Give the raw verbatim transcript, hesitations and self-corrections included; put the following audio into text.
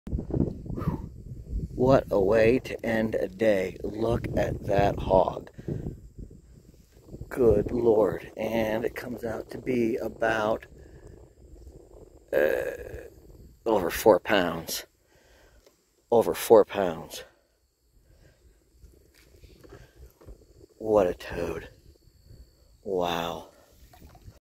What a way to end a day. Look at that hog. Good Lord. And it comes out to be about uh, over four pounds. Over four pounds. What a toad. Wow.